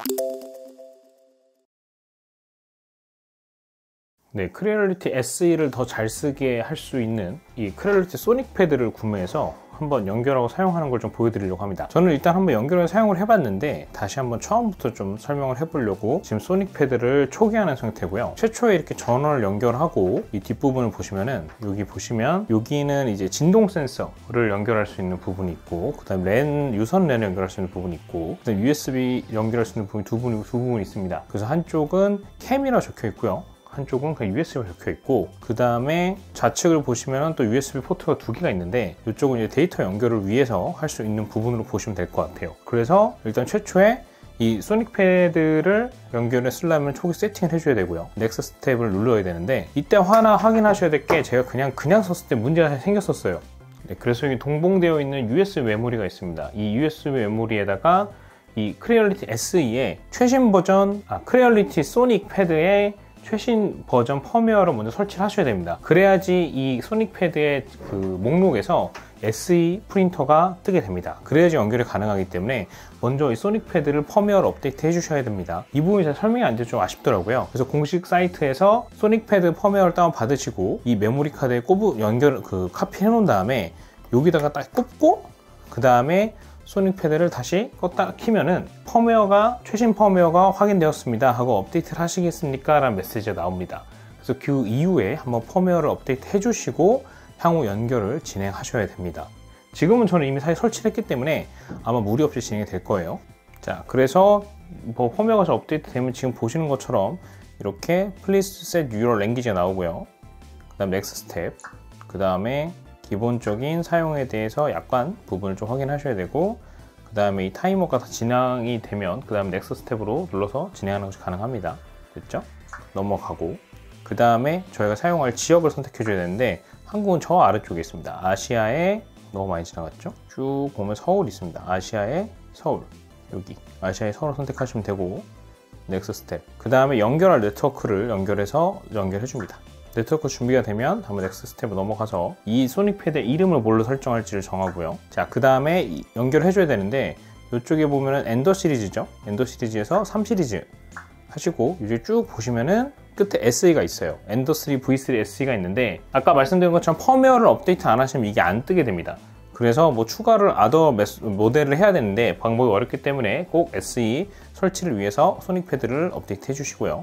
네, 크리얼리티 SE를 더 잘 쓰게 할 수 있는 이 크리얼리티 소닉 패드를 구매해서 한번 연결하고 사용하는 걸 좀 보여드리려고 합니다. 저는 일단 한번 연결해서 사용을 해봤는데 다시 한번 처음부터 좀 설명을 해보려고 지금 소닉 패드를 초기화하는 상태고요. 최초에 이렇게 전원을 연결하고 이 뒷부분을 보시면은 여기 보시면 여기는 이제 진동 센서를 연결할 수 있는 부분이 있고, 그 다음 랜, 유선 랜을 연결할 수 있는 부분이 있고, 그 다음 USB 연결할 수 있는 부분이 두 부분이 있습니다. 그래서 한쪽은 캠이라 적혀 있고요, 한쪽은 그냥 USB가 적혀 있고, 그 다음에 좌측을 보시면 또 USB 포트가 두 개가 있는데 이쪽은 이제 데이터 연결을 위해서 할 수 있는 부분으로 보시면 될 것 같아요. 그래서 일단 최초에 이 소닉 패드를 연결해 쓰려면 초기 세팅을 해줘야 되고요. 넥서스 탭을 눌러야 되는데 이때 하나 확인하셔야 될 게, 제가 그냥 썼을 때 문제가 생겼었어요. 네, 그래서 여기 동봉되어 있는 USB 메모리가 있습니다. 이 USB 메모리에다가 이 크리얼리티 SE의 최신 버전, 크리얼리티 소닉 패드의 최신 버전 펌웨어를 먼저 설치를 하셔야 됩니다. 그래야지 이 소닉 패드의 그 목록에서 SE 프린터가 뜨게 됩니다. 그래야지 연결이 가능하기 때문에 먼저 이 소닉 패드를 펌웨어를 업데이트 해주셔야 됩니다. 이 부분이 잘 설명이 안 돼서 좀 아쉽더라고요. 그래서 공식 사이트에서 소닉 패드 펌웨어를 다운 받으시고 이 메모리 카드에 카피해 놓은 다음에 여기다가 딱 꼽고, 그 다음에 소닉 패드를 다시 껐다 키면은 최신 펌웨어가 확인되었습니다 하고 업데이트를 하시겠습니까? 라는 메시지가 나옵니다. 그래서 그 이후에 한번 펌웨어를 업데이트 해주시고 향후 연결을 진행하셔야 됩니다. 지금은 저는 이미 사실 설치를 했기 때문에 아마 무리 없이 진행이 될 거예요. 자, 그래서 펌웨어가 잘 업데이트 되면 지금 보시는 것처럼 이렇게 Please set your language가 나오고요. 그 다음 Next Step, 그 다음에 기본적인 사용에 대해서 약간 부분을 좀 확인하셔야 되고, 그 다음에 이 타이머가 다 진행이 되면 그 다음에 넥서스 탭으로 눌러서 진행하는 것이 가능합니다. 됐죠? 넘어가고, 그 다음에 저희가 사용할 지역을 선택해 줘야 되는데 한국은 저 아래쪽에 있습니다. 아시아에 너무 많이 지나갔죠? 쭉 보면 서울 있습니다. 아시아의 서울, 여기 아시아의 서울 선택하시면 되고, 넥서스 탭, 그 다음에 연결할 네트워크를 연결해 줍니다. 네트워크 준비가 되면 한번 넥서스 탭으로 넘어가서 이 소닉 패드의 이름을 뭘로 설정할지를 정하고요. 자, 그 다음에 연결해 줘야 되는데 이쪽에 보면은 엔더 시리즈죠. 엔더 시리즈에서 3 시리즈 하시고 이제 쭉 보시면은 끝에 SE가 있어요. 엔더 3, V3 SE가 있는데 아까 말씀드린 것처럼 펌웨어를 업데이트 안 하시면 이게 안 뜨게 됩니다. 그래서 추가를 아더 모델을 해야 되는데 방법이 어렵기 때문에 꼭 SE 설치를 위해서 소닉 패드를 업데이트 해주시고요.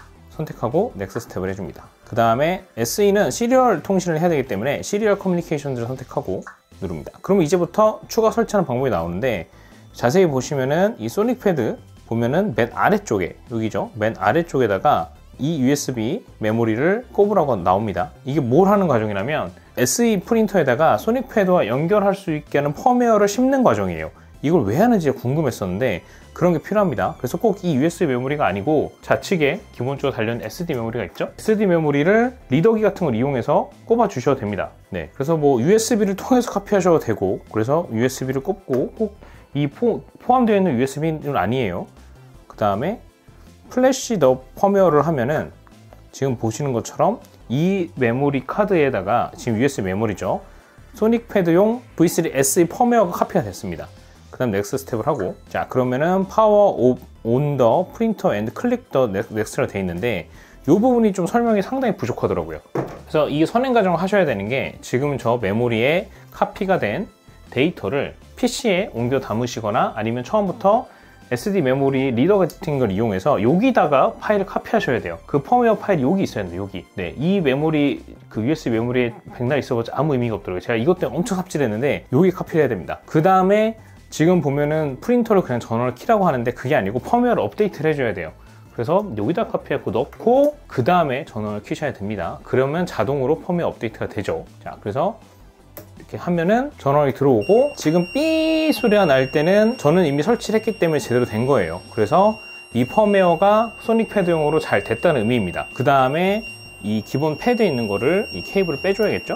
선택하고 넥서스 탭을 해줍니다. 그 다음에 SE는 시리얼 통신을 해야 되기 때문에 시리얼 커뮤니케이션즈를 선택하고 누릅니다. 그러면 이제부터 추가 설치하는 방법이 나오는데, 자세히 보시면은 이 소닉 패드 보면은 맨 아래쪽에, 여기죠, 맨 아래쪽에다가 이 USB 메모리를 꼽으라고 나옵니다. 이게 뭘 하는 과정이냐면 SE 프린터에다가 소닉 패드와 연결할 수 있게 하는 펌웨어를 심는 과정이에요. 이걸 왜 하는지 궁금했었는데 그런 게 필요합니다. 그래서 꼭 이 USB 메모리가 아니고 좌측에 기본적으로 달려있는 SD 메모리가 있죠. SD 메모리를 리더기 같은 걸 이용해서 꼽아 주셔도 됩니다. 네, 그래서 USB를 통해서 카피하셔도 되고, 그래서 USB를 꼽고 꼭 이 포함되어 있는 USB는 아니에요. 그 다음에 플래시 더 펌웨어를 하면은 지금 보시는 것처럼 이 메모리 카드에다가 지금 USB 메모리죠, 소닉 패드용 V3 SE 펌웨어가 카피가 됐습니다. 그 다음 넥서스 탭을 하고, 자, 그러면은 파워 온 더 프린터 앤드 클릭 더 넥스트라 되어 있는데 이 부분이 좀 설명이 상당히 부족하더라고요. 그래서 이 선행 과정을 하셔야 되는 게, 지금 저 메모리에 카피가 된 데이터를 PC에 옮겨 담으시거나 아니면 처음부터 SD 메모리 리더 같은 걸 이용해서 여기다가 파일을 카피하셔야 돼요. 그 펌웨어 파일이 여기 있어야 돼요, 여기. 네, 이 메모리, 그 USB 메모리에 백날 있어봤자 아무 의미가 없더라고요. 제가 이것 때문에 엄청 삽질했는데 여기 카피를 해야 됩니다. 그 다음에 지금 보면은 프린터를 그냥 전원을 키라고 하는데 그게 아니고 펌웨어를 업데이트를 해줘야 돼요. 그래서 여기다 카피해서 넣고 그 다음에 전원을 키셔야 됩니다. 그러면 자동으로 펌웨어 업데이트가 되죠. 자, 그래서 이렇게 하면은 전원이 들어오고, 지금 삐 소리가 날 때는 저는 이미 설치를 했기 때문에 제대로 된 거예요. 그래서 이 펌웨어가 소닉 패드용으로 잘 됐다는 의미입니다. 그 다음에 이 기본 패드에 있는 거를 이 케이블을 빼줘야겠죠.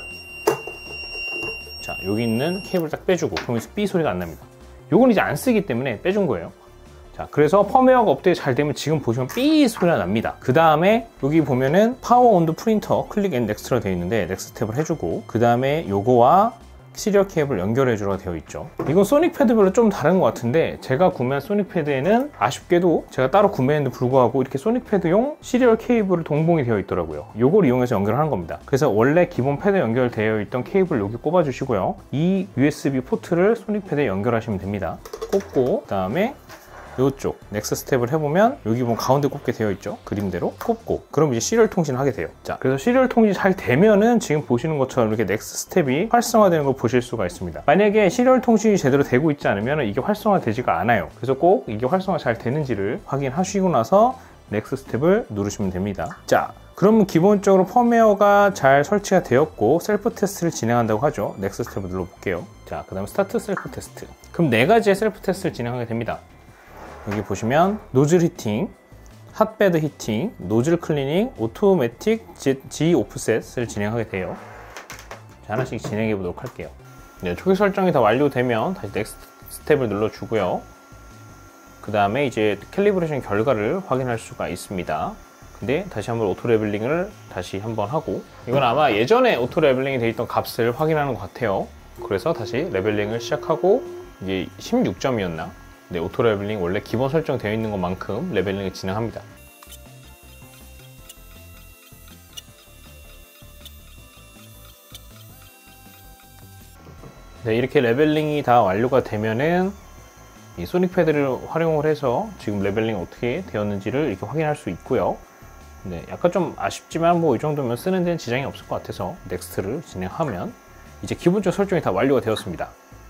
자, 여기 있는 케이블 딱 빼주고, 그러면 삐 소리가 안 납니다. 요건 이제 안 쓰기 때문에 빼준 거예요. 자, 그래서 펌웨어가 업데이트 잘 되면 지금 보시면 삐 소리가 납니다. 그 다음에 여기 보면은 파워 온 더 프린터 클릭 앤 넥스트라 되어 있는데 넥스트 탭을 해주고, 그 다음에 요거와 시리얼 케이블 연결해 주라고 되어 있죠. 이건 소닉 패드별로 좀 다른 것 같은데, 제가 구매한 소닉 패드에는 아쉽게도 제가 따로 구매했는데 불구하고 이렇게 소닉 패드용 시리얼 케이블을 동봉이 되어 있더라고요. 이걸 이용해서 연결하는 겁니다. 그래서 원래 기본 패드 연결되어 있던 케이블 여기 꼽아 주시고요, 이 USB 포트를 소닉 패드에 연결하시면 됩니다. 꽂고, 그 다음에 이쪽 넥스트 스텝을 해보면 여기 보면 가운데 꼽게 되어 있죠. 그림대로 꼽고, 그럼 이제 시리얼 통신을 하게 돼요. 자, 그래서 시리얼 통신이 잘 되면은 지금 보시는 것처럼 이렇게 넥스트 스텝이 활성화되는 걸 보실 수가 있습니다. 만약에 시리얼 통신이 제대로 되고 있지 않으면 이게 활성화되지가 않아요. 그래서 꼭 이게 활성화 잘 되는지를 확인하시고 나서 넥스트 스텝을 누르시면 됩니다. 자, 그러면 기본적으로 펌웨어가 잘 설치가 되었고 셀프 테스트를 진행한다고 하죠. 넥스트 스텝을 눌러볼게요. 자, 그 다음에 스타트 셀프 테스트. 그럼 4가지의 셀프 테스트를 진행하게 됩니다. 여기 보시면 노즐 히팅, 핫베드 히팅, 노즐 클리닝, 오토매틱 G 오프셋을 진행하게 돼요. 자, 하나씩 진행해 보도록 할게요. 네, 초기 설정이 다 완료되면 다시 넥스트 스텝을 눌러주고요. 그 다음에 이제 캘리브레이션 결과를 확인할 수가 있습니다. 근데 다시 한번 오토 레벨링을 다시 한번 하고, 이건 아마 예전에 오토 레벨링이 되어 있던 값을 확인하는 것 같아요. 그래서 다시 레벨링을 시작하고, 이게 16점이었나? 네, 오토 레벨링 원래 기본 설정되어 있는 것만큼 레벨링을 진행합니다. 네, 이렇게 레벨링이 다 완료가 되면은 이 소닉 패드를 활용을 해서 지금 레벨링이 어떻게 되었는지를 이렇게 확인할 수 있고요. 네, 약간 좀 아쉽지만 뭐 이 정도면 쓰는 데는 지장이 없을 것 같아서 넥스트를 진행하면 이제 기본적 설정이 다 완료가 되었습니다.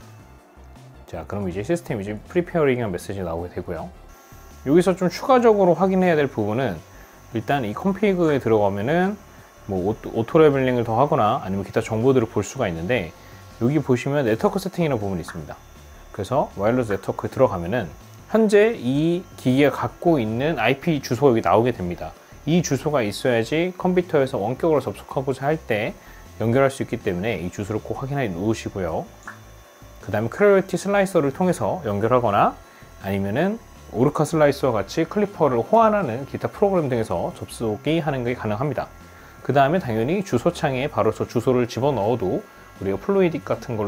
자, 그럼 이제 시스템 이제 프리페어링이라는 메시지가 나오게 되고요. 여기서 좀 추가적으로 확인해야 될 부분은, 일단 이 컴피그에 들어가면은 뭐 오토 레벨링을 더 하거나 아니면 기타 정보들을 볼 수가 있는데, 여기 보시면 네트워크 세팅이라는 부분이 있습니다. 그래서 와이어리스 네트워크에 들어가면은 현재 이 기기가 갖고 있는 IP 주소가 여기 나오게 됩니다. 이 주소가 있어야지 컴퓨터에서 원격으로 접속하고자 할 때 연결할 수 있기 때문에 이 주소를 꼭 확인해 놓으시고요. 그 다음에 크레어리티 슬라이서를 통해서 연결하거나 아니면은 오르카 슬라이서와 같이 클리퍼를 호환하는 기타 프로그램 등에서 접속이 하는 게 가능합니다. 그 다음에 당연히 주소창에 바로 저 주소를 집어넣어도 우리가 플루이드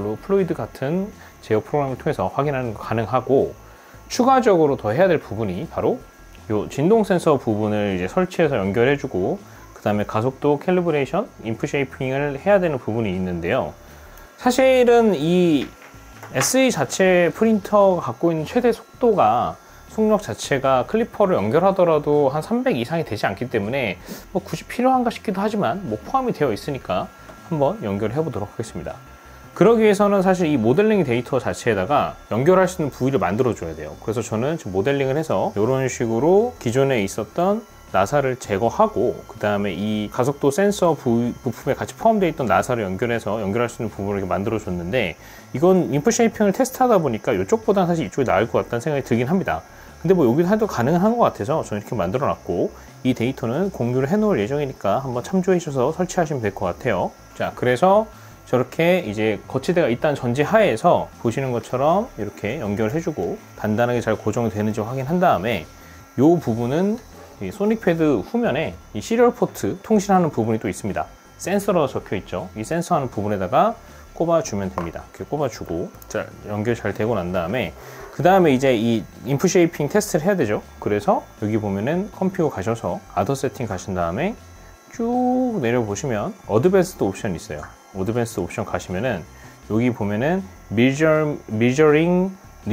같은 제어 프로그램을 통해서 확인하는 거 가능하고, 추가적으로 더 해야 될 부분이 바로 이 진동 센서 부분을 이제 설치해서 연결해주고, 그 다음에 가속도 캘리브레이션, 인풋 쉐이핑을 해야 되는 부분이 있는데요. 사실은 이 SE 자체 프린터가 갖고 있는 최대 속력 자체가 클리퍼를 연결하더라도 한 300 이상이 되지 않기 때문에 뭐 굳이 필요한가 싶기도 하지만 뭐 포함이 되어 있으니까 한번 연결해 보도록 하겠습니다. 그러기 위해서는 사실 이 모델링 데이터 자체에다가 연결할 수 있는 부위를 만들어 줘야 돼요. 그래서 저는 지금 모델링을 해서 이런 식으로 기존에 있었던 나사를 제거하고, 그 다음에 이 가속도 센서 부품에 같이 포함되어 있던 나사를 연결해서 연결할 수 있는 부분을 이렇게 만들어 줬는데, 이건 인풋 쉐이핑을 테스트하다 보니까 이쪽보다는 사실 이쪽이 나을 것 같다는 생각이 들긴 합니다. 근데 뭐 여기도 해도 가능한 것 같아서 저는 이렇게 만들어 놨고, 이 데이터는 공유를 해 놓을 예정이니까 한번 참조해 주셔서 설치하시면 될 것 같아요. 자, 그래서 저렇게 이제 거치대가 있다는 전제 하에서 보시는 것처럼 이렇게 연결해 주고 단단하게 잘 고정이 되는지 확인한 다음에, 이 부분은 이 소닉 패드 후면에 이 시리얼 포트 통신하는 부분이 또 있습니다. 센서로 적혀 있죠. 이 센서하는 부분에다가 꼽아주면 됩니다. 이렇게 꼽아주고, 자, 연결 잘 되고 난 다음에 그 다음에 이제 이 인풋 쉐이핑 테스트를 해야 되죠. 그래서 여기 보면은 컴퓨터 가셔서 아더 세팅 가신 다음에 쭉 내려보시면 어드밴스드 옵션 있어요. 어드밴스드 옵션 가시면은 여기 보면은 미저링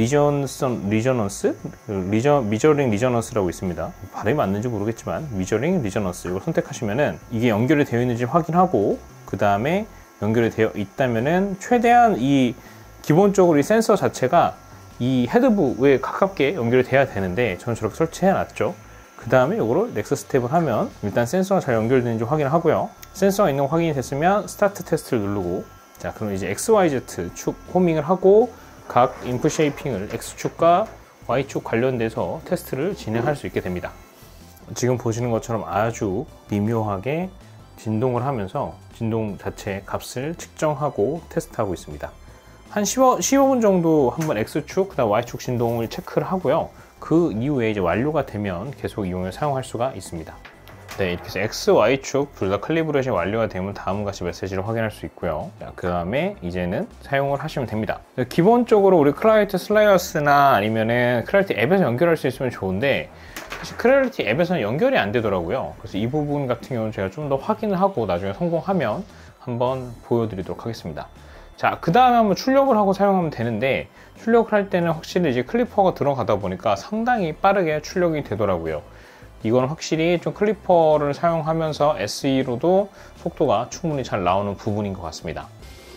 리저넌스라고 있습니다. 발음이 맞는지 모르겠지만 미저링 리저넌스 이걸 선택하시면은 이게 연결이 되어 있는지 확인하고, 그 다음에 연결이 되어 있다면은 최대한 이 기본적으로 이 센서 자체가 이 헤드부에 가깝게 연결이 돼야 되는데 저는 저렇게 설치해 놨죠. 그 다음에 이거를 넥스트 스텝을 하면 일단 센서가 잘 연결되는지 확인을 하고요. 센서가 있는 거 확인이 됐으면 스타트 테스트를 누르고, 자, 그럼 이제 XYZ 축 호밍을 하고 각 인풋 쉐이핑을 X축과 Y축 관련돼서 테스트를 진행할 수 있게 됩니다. 지금 보시는 것처럼 아주 미묘하게 진동을 하면서 진동 자체 값을 측정하고 테스트하고 있습니다. 한 15분 정도 한번 X축, 그다음 Y축 진동을 체크를 하고요. 그 이후에 이제 완료가 되면 계속 이용해 사용할 수가 있습니다. 네, 이렇게 해서 X, Y축 둘 다 칼리브레이션이 완료가 되면 다음과 같이 메시지를 확인할 수 있고요. 그 다음에 이제는 사용을 하시면 됩니다. 기본적으로 우리 클라이언트 슬라이어스나 아니면은 클라이언트 앱에서 연결할 수 있으면 좋은데 사실 클래리티 앱에서는 연결이 안 되더라고요. 그래서 이 부분 같은 경우는 제가 좀 더 확인을 하고 나중에 성공하면 한번 보여드리도록 하겠습니다. 자, 그 다음에 한번 출력을 하고 사용하면 되는데, 출력을 할 때는 확실히 이제 클리퍼가 들어가다 보니까 상당히 빠르게 출력이 되더라고요. 이건 확실히 좀 클리퍼를 사용하면서 SE로도 속도가 충분히 잘 나오는 부분인 것 같습니다.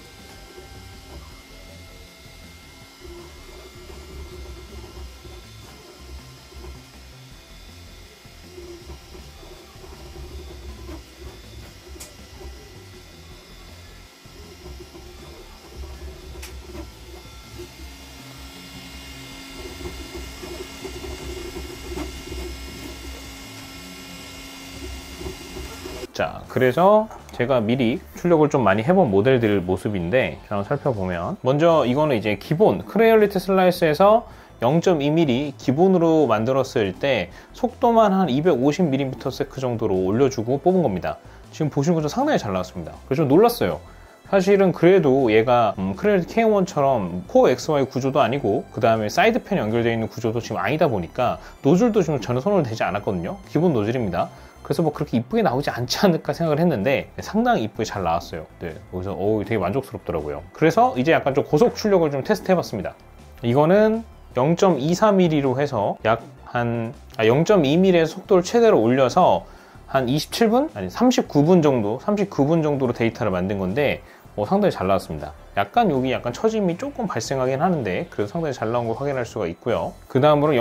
자, 그래서 제가 미리 출력을 좀 많이 해본 모델들 모습인데, 한번 살펴보면 먼저 이거는 이제 기본 크레얼리티 슬라이스에서 0.2mm 기본으로 만들었을 때 속도만 한 250mm/s 정도로 올려주고 뽑은 겁니다. 지금 보시는 것처럼 상당히 잘 나왔습니다. 그래서 좀 놀랐어요. 사실은 그래도 얘가 크레얼리티 K1처럼 코어 XY 구조도 아니고 그 다음에 사이드팬 연결되어 있는 구조도 지금 아니다 보니까 노즐도 지금 전혀 손을 대지 않았거든요. 기본 노즐입니다. 그래서 뭐 그렇게 이쁘게 나오지 않지 않을까 생각을 했는데 상당히 이쁘게 잘 나왔어요. 네, 그래서 되게 만족스럽더라고요. 그래서 이제 약간 좀 고속 출력을 좀 테스트 해봤습니다. 이거는 0.24mm로 해서 약 한 0.2mm의 속도를 최대로 올려서 한 27분? 아니 39분 정도로 데이터를 만든 건데 상당히 잘 나왔습니다. 약간 여기 약간 처짐이 조금 발생하긴 하는데 그래도 상당히 잘 나온 걸 확인할 수가 있고요. 그 다음으로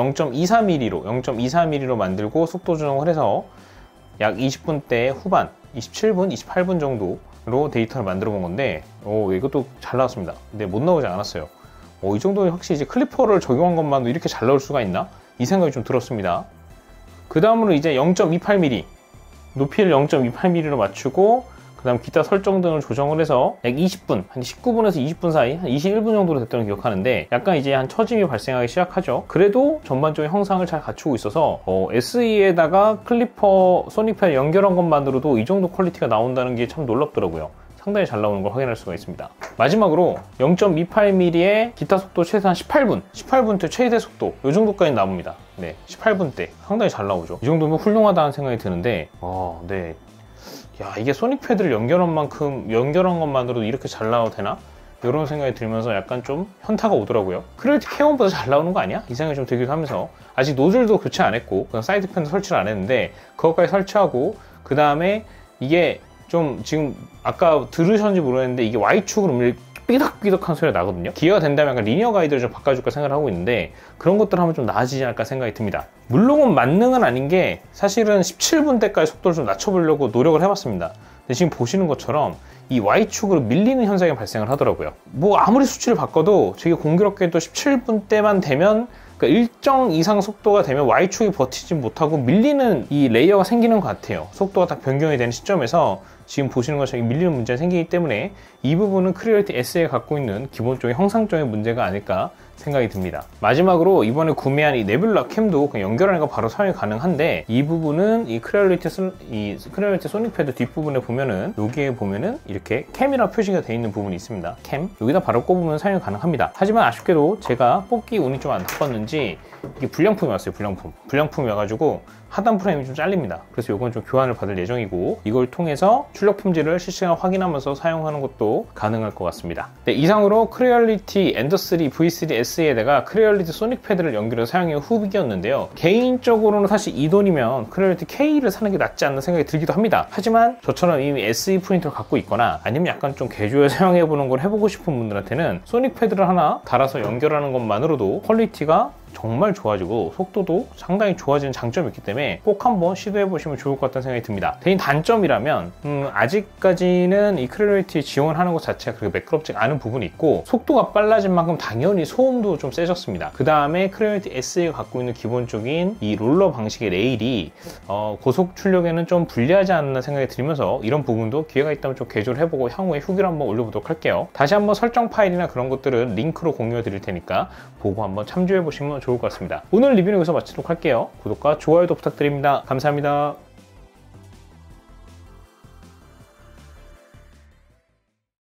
0.24mm로 만들고 속도 조정을 해서 약 20분대 후반, 27분, 28분 정도로 데이터를 만들어 본 건데 이것도 잘 나왔습니다. 근데 못 나오지 않았어요. 이 정도면 확실히 이제 클리퍼를 적용한 것만도 이렇게 잘 나올 수가 있나? 이 생각이 좀 들었습니다. 그 다음으로 이제 0.28mm 높이를 0.28mm로 맞추고 그 다음 기타 설정 등을 조정을 해서 약 20분, 한 19분에서 20분 사이, 한 21분 정도로 됐다는 기억하는데 약간 이제 한 처짐이 발생하기 시작하죠. 그래도 전반적인 형상을 잘 갖추고 있어서 SE에다가 클리퍼 소닉팬 연결한 것만으로도 이 정도 퀄리티가 나온다는 게 참 놀랍더라고요. 상당히 잘 나오는 걸 확인할 수가 있습니다. 마지막으로 0.28mm의 기타 속도 최소한 18분대 최대 속도 이 정도까지 나옵니다. 네, 18분대 상당히 잘 나오죠. 이 정도면 훌륭하다는 생각이 드는데 네. 야, 이게 소닉 패드를 연결한 것만으로도 이렇게 잘 나와도 되나? 이런 생각이 들면서 약간 좀 현타가 오더라고요. 크레얼리티 K1보다 잘 나오는 거 아니야? 이 생각이 좀 들기도 하면서 아직 노즐도 교체 안 했고 그냥 사이드 팬도 설치를 안 했는데 그것까지 설치하고 그 다음에 이게 좀 지금 아까 들으셨는지 모르겠는데 이게 Y축으로 삐덕삐덕한 소리가 나거든요. 기회가 된다면 약간 리니어 가이드를 좀 바꿔줄까 생각을 하고 있는데 그런 것들 하면 좀 나아지지 않을까 생각이 듭니다. 물론 만능은 아닌 게 사실은 17분대까지 속도를 좀 낮춰보려고 노력을 해봤습니다. 근데 지금 보시는 것처럼 이 Y축으로 밀리는 현상이 발생을 하더라고요. 뭐 아무리 수치를 바꿔도 되게 공교롭게도 17분대만 되면 그러니까 일정 이상 속도가 되면 Y축이 버티지 못하고 밀리는 이 레이어가 생기는 것 같아요. 속도가 딱 변경이 되는 시점에서 지금 보시는 것처럼 밀리는 문제가 생기기 때문에 이 부분은 크레얼리티 S에 갖고 있는 기본적인 형상적인 문제가 아닐까 생각이 듭니다. 마지막으로 이번에 구매한 이 네뷸라 캠도 그냥 연결하는 거 바로 사용이 가능한데 이 부분은 이 크레얼리티 소닉 패드 뒷부분에 보면은 여기에 보면은 이렇게 캠이라 표시가 되어 있는 부분이 있습니다. 캠 여기다 바로 꼽으면 사용이 가능합니다. 하지만 아쉽게도 제가 뽑기 운이 좀 안 나빴는지 이게 불량품이 왔어요. 불량품이 와가지고 하단 프레임이 좀 잘립니다. 그래서 이건 좀 교환을 받을 예정이고 이걸 통해서 출력 품질을 실시간 확인하면서 사용하는 것도 가능할 것 같습니다. 네, 이상으로 크레얼리티 엔더3 V3 SE에다가 크레얼리티 소닉 패드를 연결해서 사용해 후기였는데요. 개인적으로는 사실 이 돈이면 크레얼리티 K를 사는 게 낫지 않나 생각이 들기도 합니다. 하지만 저처럼 이미 SE 프린터를 갖고 있거나 아니면 약간 좀 개조해 사용해보는 걸 해보고 싶은 분들한테는 소닉 패드를 하나 달아서 연결하는 것만으로도 퀄리티가 정말 좋아지고 속도도 상당히 좋아지는 장점이 있기 때문에 꼭 한번 시도해 보시면 좋을 것 같다는 생각이 듭니다. 대신 단점이라면 아직까지는 이 크레얼리티 지원하는 것 자체가 그렇게 매끄럽지 않은 부분이 있고 속도가 빨라진 만큼 당연히 소음도 좀 세졌습니다. 그 다음에 크레얼리티 SE가 갖고 있는 기본적인 이 롤러 방식의 레일이 고속 출력에는 좀 불리하지 않나 생각이 들면서 이런 부분도 기회가 있다면 좀 개조를 해보고 향후에 후기를 한번 올려보도록 할게요. 다시 한번 설정 파일이나 그런 것들은 링크로 공유해 드릴 테니까 보고 한번 참조해 보시면 좋을 것 같습니다. 오늘 리뷰는 여기서 마치도록 할게요. 구독과 좋아요도 부탁드립니다. 감사합니다.